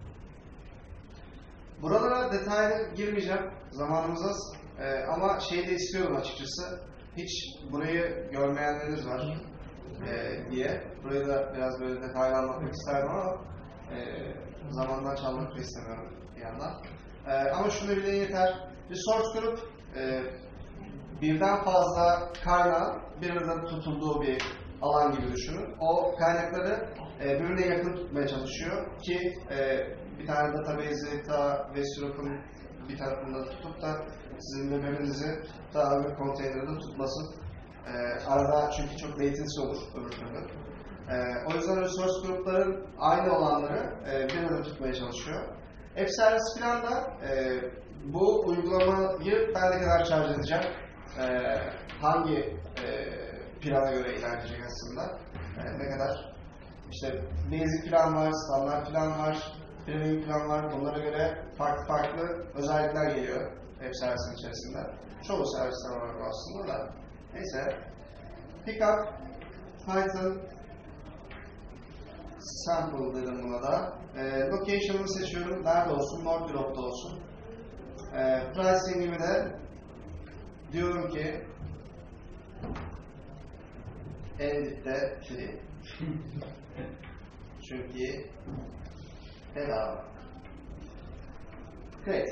[SPEAKER 1] Buralara detaylı girmeyeceğim, zamanımız az. Ee, ama şey de istiyorum açıkçası, hiç burayı görmeyenleriniz var e, diye. Burayı da biraz böyle detaylı anlatmak isterdim ama e, zamandan çalmak da istemiyorum bir yandan. E, ama şunu bile yeter, bir source group e, birden fazla kaynağın bir arada tutulduğu bir alan gibi düşünün. O kaynakları e, birbirine yakın tutmaya çalışıyor ki e, bir tane database'i ta Westrock'un bir tarafında tutup da sizin web'inizi ta öbür konteynerde tutmasın. E, arada çünkü çok latency olur öbür türlü. E, o yüzden resource grupların aynı olanları e, bir arada tutmaya çalışıyor. App Service falan da e, bu uygulamayı ben ne kadar charge edeceğim, e, hangi e, plana göre ilerleyecek aslında, e, ne kadar işte basic plan var, standart plan var, premium plan var, bunlara göre farklı farklı özellikler geliyor App Service'in içerisinde. Çoğu servisler var aslında da. Neyse. Pickup Python sample dedim buna da. E, location'ımı seçiyorum. Nerede olsun? North Europe'da olsun. E, pricing'imi de diyorum ki en dipte free. Çünkü bedava. Great.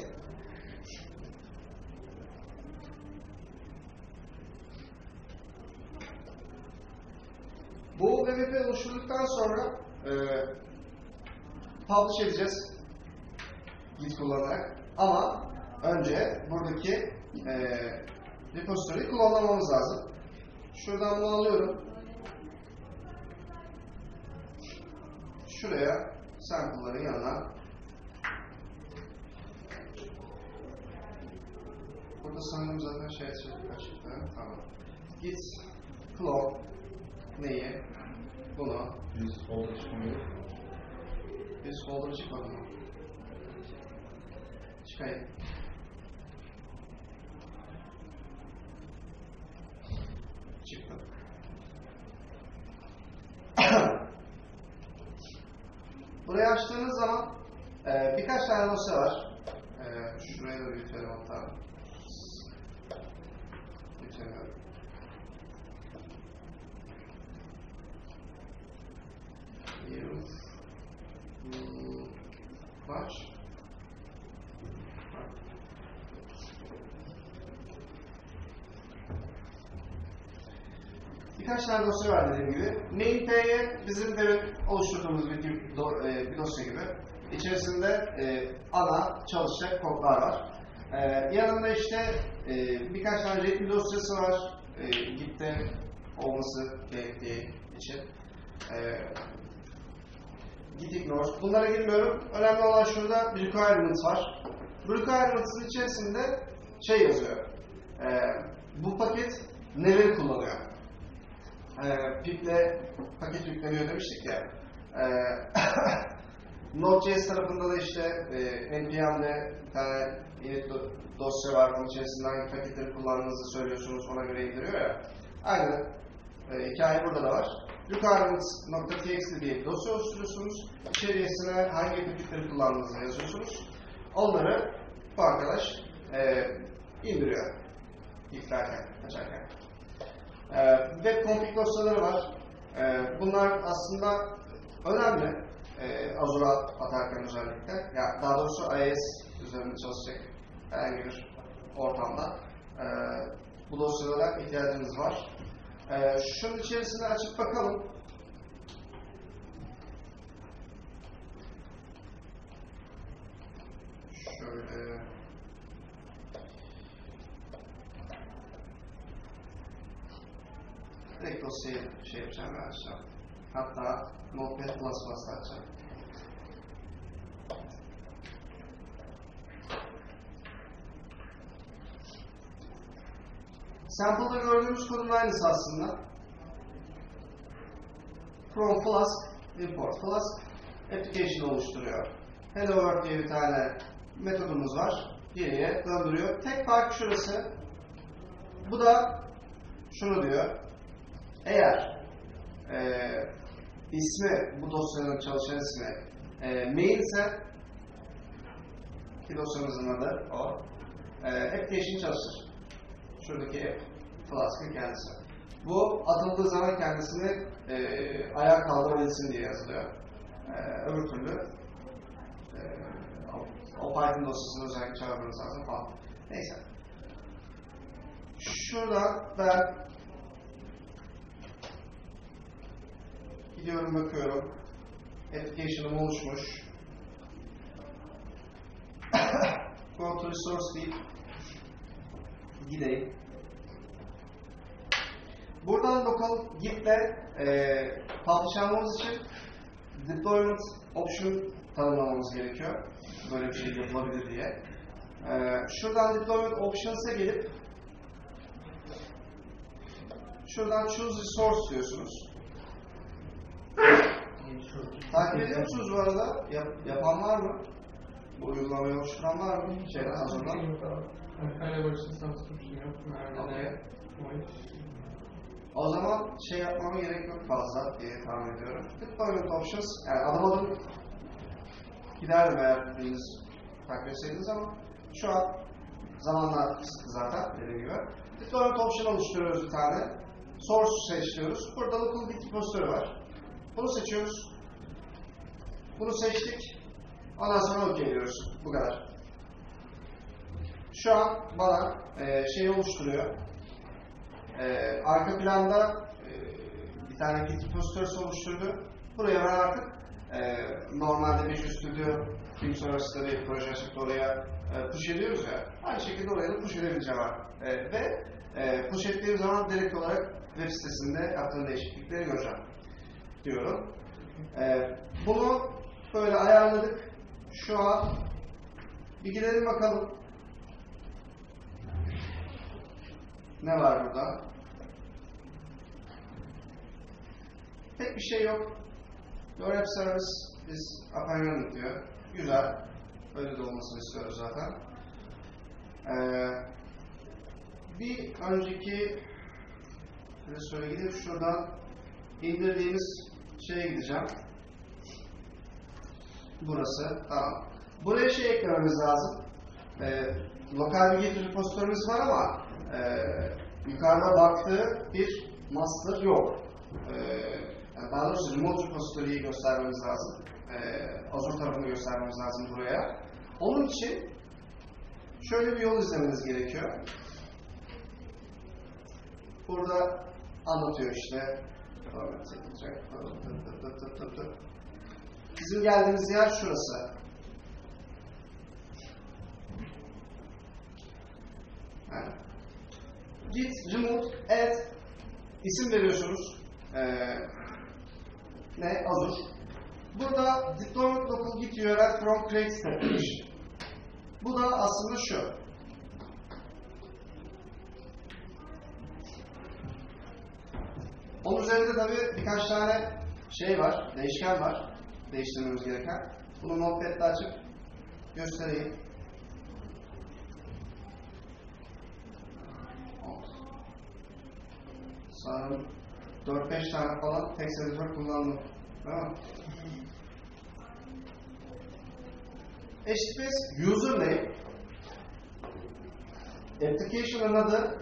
[SPEAKER 1] Bu W P oluşturduktan sonra e, publish edeceğiz Git kullanarak. Ama önce buradaki e, repository'yi kullanmamız lazım. Şuradan bunu alıyorum. Şuraya sample'ların yanına. Burada sanırım zaten şey açıldı, açıldı. Tamam. Git clone neyi? Bunu.
[SPEAKER 5] Biz folder çıkmıyor.
[SPEAKER 1] Biz folder çıkmadı mı? Çıkayım. Çıktı. Burayı açtığınız zaman e, birkaç tane dosya var. E, şuraya da büyütelim hatta. Büyütemiyorum. Hmm, kaç? Birkaç tane dosya var dediğim gibi. Main.py bizim demin oluşturduğumuz bir, do, e, bir dosya gibi. İçerisinde e, ana çalışacak kodlar var. E, yanında işte e, birkaç tane readme dosyası var. E, Git'te olması gerektiği için. E, Git ignore. Bunlara girmiyorum. Önemli olan şurada bir requirement var. Bu requirements'ın içerisinde şey yazıyor. E, bu paket neleri kullanıyor? E, Pip'le paket yükleniyor demiştik ya. E, Node.js tarafında da işte e, N P M'de bir tane init dosya var. Onun içerisinde hangi paketleri kullandığınızı söylüyorsunuz. Ona göre indiriyor ya. Aynı e, hikaye burada da var. Requirements.txt diye bir dosya oluşturuyorsunuz. İçerisine hangi paketleri kullandığınızı yazıyorsunuz. Onları bu arkadaş e, indiriyor. Yüklerken, açarken. E, web config dosyaları var. E, bunlar aslında önemli. E, Azure'a atarken özellikle. Ya, daha doğrusu I I S üzerinde çalışacak herhangi bir ortamda. E, bu dosyalara ihtiyacımız var. Ee, şunun içerisine açıp bakalım. Şöyle. Direkt dosyayı şey yapacağım ben açacağım. Hatta Notepad plus plus açacağım. Sample'da gördüğümüz kodun aynısı aslında. From Flask, import Flask, application oluşturuyor. Hello World diye bir tane metodumuz var. Geriye döndürüyor. Tek fark şurası. Bu da şunu diyor. Eğer e, ismi, bu dosyanın çalışan ismi e, main ise, ki dosyamızın adı o, e, application çalışır. Şuradaki Flask'ın kendisi. Bu atıldığı zaman kendisini e, ayağa kaldırabilsin diye yazılıyor. E, öbür türlü e, o, o Python dosyasını özellikle çağırmanız lazım falan. Neyse. Şurada ben gidiyorum, bakıyorum. Application'ım oluşmuş. Go to resource deyip gideyim. Buradan local git'le e, publish almamız için deployment option tanımlamamız gerekiyor. Böyle bir şey yapılabilir diye. E, şuradan deployment options'a gelip şuradan choose resource diyorsunuz. Takip ediyor musunuz bu arada? Yap, yapan var mı? Bu uygulamayı oluşturan var mı? Şeyden Azure'dan.
[SPEAKER 4] I have a version subscription yok. Nerede?
[SPEAKER 1] Okay.
[SPEAKER 4] Voice.
[SPEAKER 1] O zaman şey yapmama gerek yok fazla diye tahmin ediyorum. Deployment options, yani adım adım giderdim eğer biriniz takip etseydiniz ama şu an zamanlar kısıtlı zaten dediğim gibi. Deployment option oluşturuyoruz bir tane. Source seçiyoruz. Burada local git repository var. Bunu seçiyoruz. Bunu seçtik. Ondan sonra OK diyoruz. Bu kadar. Şu an bana e, şeyi oluşturuyor. E, arka planda e, bir tane git repository'si oluşturdu. Buraya ben artık e, normalde Visual Studio Team sonrasında bir proje açıp oraya e, push ediyoruz ya. Aynı şekilde oraya da push edebileceğim e, ve e, push ettiğim zaman direkt olarak web sitesinde yaptığım değişiklikleri göreceğim diyorum. E, bunu böyle ayarladık. Şu an bir gidelim bakalım. Ne var burada? Pek bir şey yok. Your App Service is up and running diyor. Güzel. Öyle de olmasını istiyoruz zaten. Ee, bir önceki şöyle gidip şuradan indirdiğimiz şeye gideceğim. Burası. Tamam. Buraya şey eklememiz lazım. Ee, lokal bir git repository'miz var ama e, yukarıda baktığı bir master yok. Ee, yani daha doğrusu remote repository'yi göstermemiz lazım. Ee, Azure tarafını göstermemiz lazım buraya. Onun için şöyle bir yol izlemeniz gerekiyor. Burada anlatıyor işte. Bizim geldiğimiz yer şurası. Yani. Git, remote, add, isim veriyorsunuz. Ee, ne? Azure. Burada deployment local git U R L from create step demiş. Bu da aslında şu. Onun üzerinde tabii birkaç tane şey var, değişken var. Değiştirmemiz gereken. Bunu notepad'de açıp göstereyim. Sanırım dört beş tane falan tek editör kullandım. Değil mi? H T T P S username application'ın adı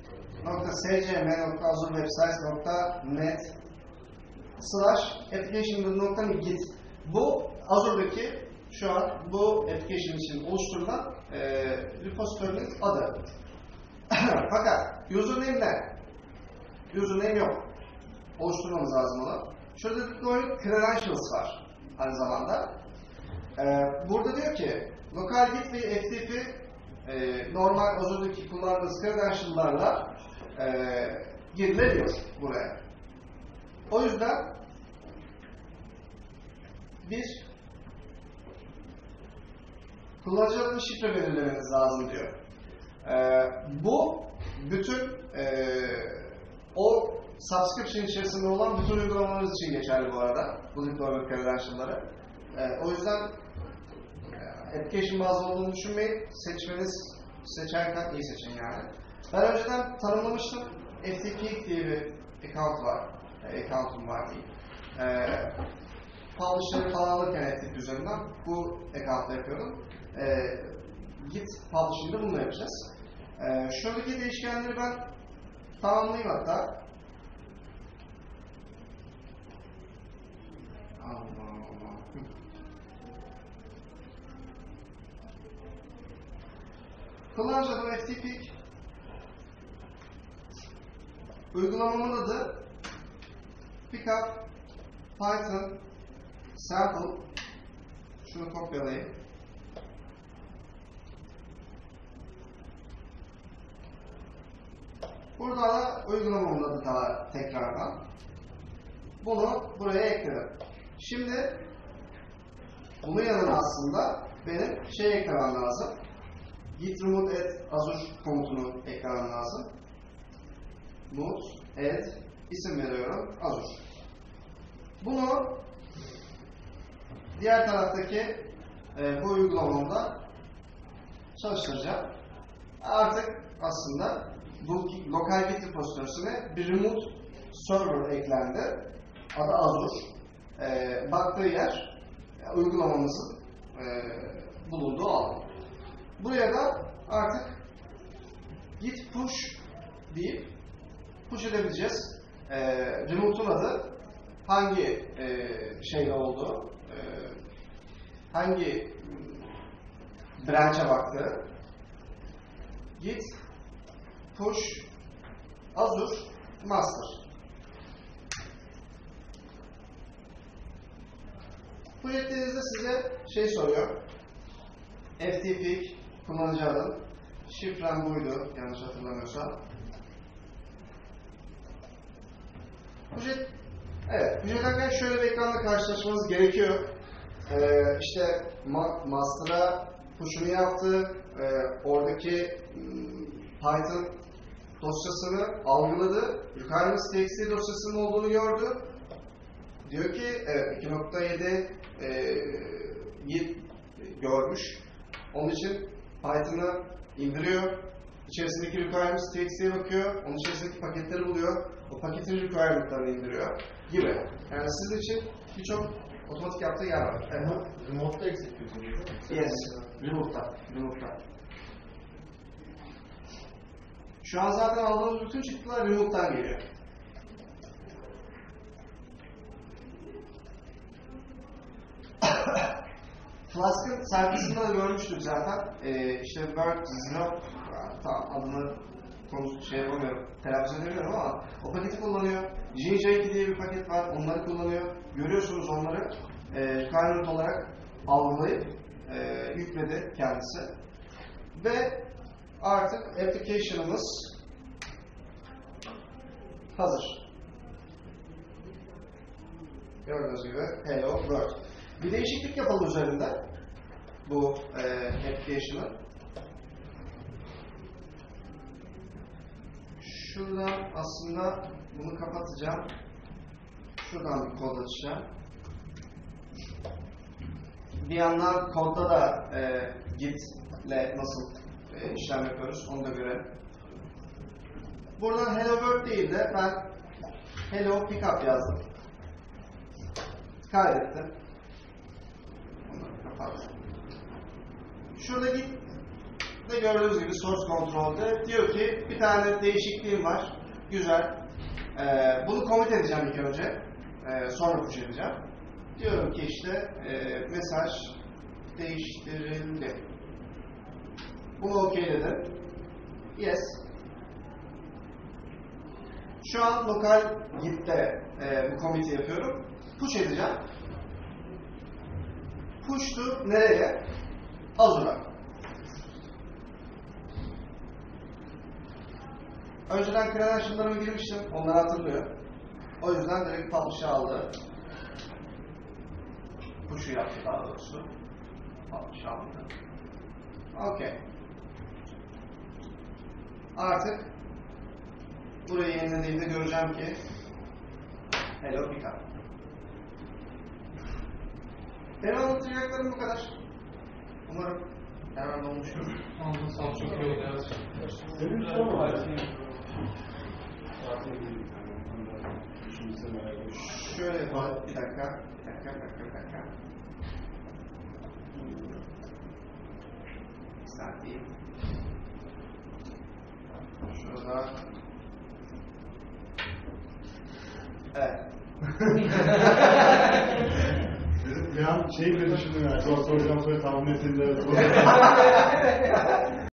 [SPEAKER 1] .scm.azurewebsites.net slash application.git. Bu Azure'daki şu an bu application için oluşturulan e, repository'nin adı. Fakat username ne? Username yok. Oluşturmamız lazım onu. Şurada deploy credentials var aynı zamanda. Ee, burada diyor ki lokal git ve F T P e, normal Azure'daki kullandığınız credential'larla e, girilebiliyor buraya. O yüzden bir kullanıcı adını şifre belirlemeniz lazım diyor. Ee, bu bütün e, o subscription içerisinde olan bütün uygulamalarınız için geçerli bu arada. Bu deployment credential'ları. Ee, o yüzden e, application bazlı olduğunu düşünmeyin. Seçmeniz, seçerken iyi seçin yani. Ben önceden tanımlamıştım. F T P diye bir account var. E, account'um var diyeyim. E, publish'ları falan alırken F T P üzerinden bu account'la yapıyorum. E, Git publish'ında bunu yapacağız. E, şuradaki değişkenleri ben tamamlayayım hatta. Allah Allah. Kullanıcı adı F T P. Uygulamamın adı Pickup Python Sample. Şunu kopyalayayım. Burada da uygulamamın adı daha tekrardan. Bunu buraya ekledim. Şimdi bunun yanına aslında benim şey eklemem lazım. Git remote add Azure komutunu eklemem lazım. Mut, add, isim veriyorum, Azure. Bunu diğer taraftaki e, bu uygulamamda çalıştıracağım. Artık aslında bu lokal Git repository'sine bir remote server eklendi. Adı Azure. Ee, baktığı yer uygulamamızın e, bulunduğu alan. Buraya da artık git push deyip push edebileceğiz. Ee, remote'un adı hangi e, şeyde olduğu, e, hangi branch'e baktığı, git push Azure master. Push ettiğinizde size şey soruyor. F T P kullanıcı adın. Şifrem buydu yanlış hatırlamıyorsam. Push et, evet, push ederken şöyle bir ekranla karşılaşmanız gerekiyor. Ee, işte ma master'a push'unu yaptı. Ee, oradaki Python dosyasını algıladı. Requirements.txt dosyasının olduğunu gördü. Diyor ki evet, iki nokta yedi e, görmüş. Onun için Python'ı indiriyor. İçerisindeki requirements.txt'ye bakıyor. Onun içerisindeki paketleri buluyor. O paketin requirement'larını indiriyor gibi. Yani sizin için birçok otomatik yaptığı yer var. Evet.
[SPEAKER 4] Remote'da execute ediyor.
[SPEAKER 1] Yes. Remote'da. Remote'da. Şu an zaten aldığımız bütün çıktılar remote'dan geliyor. Flask'ın sayfasında da görmüştük zaten. Ee, işte Word, Zero, tam adını konusu şey yapamıyorum, telaffuz edemiyorum ama o paketi kullanıyor. J J iki diye bir paket var, onları kullanıyor. Görüyorsunuz onları e, requirement olarak algılayıp e, yükledi kendisi. Ve artık application'ımız hazır. Gördüğünüz gibi Hello World. Bir değişiklik yapalım üzerinde bu e, application'ı. Şuradan aslında bunu kapatacağım. Şuradan bir kod açacağım. Bir yandan kodda da e, Git ile nasıl e, işlem yapıyoruz onu da görelim. Buradan Hello World değil de ben Hello Pickup yazdım. Kaydettim. Onları kapattım. Şurada Git de gördüğünüz gibi source control'de diyor ki bir tane değişikliğim var. Güzel. Ee, bunu commit edeceğim ilk önce. Ee, sonra push edeceğim. Diyorum ki işte e, mesaj değiştirildi. Bunu okeyledim. Yes. Şu an lokal Git'te e, bu commit'i yapıyorum. Push edeceğim. Push'tu nereye? Azure'a. Önceden credential'larımı girmiştim. Onları hatırlıyor. O yüzden direkt publish'ı aldı. Push'u yaptı daha doğrusu. Publish'ı aldı. Okey. Artık burayı yenilediğimde göreceğim ki Hello Pickup. Benim anlatacaklarım bu kadar. Umarım herhalde olmuştur.
[SPEAKER 3] Anladım, sağ ol, çok iyi oldu. Evet.
[SPEAKER 4] Benim bir sorum var.
[SPEAKER 1] Şöyle yapalım. Bir dakika. Bir dakika, bir dakika, bir dakika. Bir saniye. Şurada. Evet.
[SPEAKER 5] Bir an şey bile düşündüm ya. Sor soracağım sonra tahmin ettiğinde.